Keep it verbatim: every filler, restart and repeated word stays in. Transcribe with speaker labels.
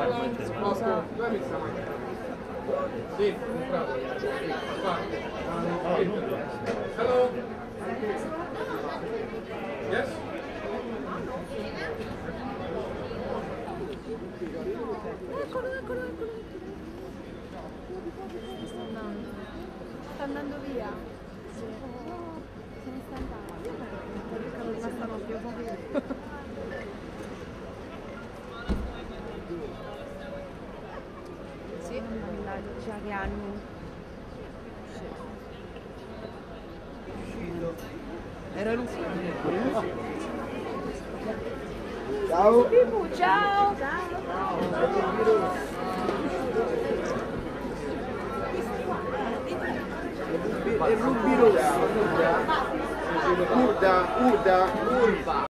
Speaker 1: Scusa. Sì, hello. Yes?
Speaker 2: Eccolo, eccolo, eccolo. Sta andando. Sta andando via. Sì. Se ne sta andando. Perché non rimasta più povero. Sì, mannaggia che anni.
Speaker 3: Era lui.
Speaker 2: Ciao. Ciao. Ciao.
Speaker 3: È Ruby Rosso.
Speaker 1: Urda, urda, urda.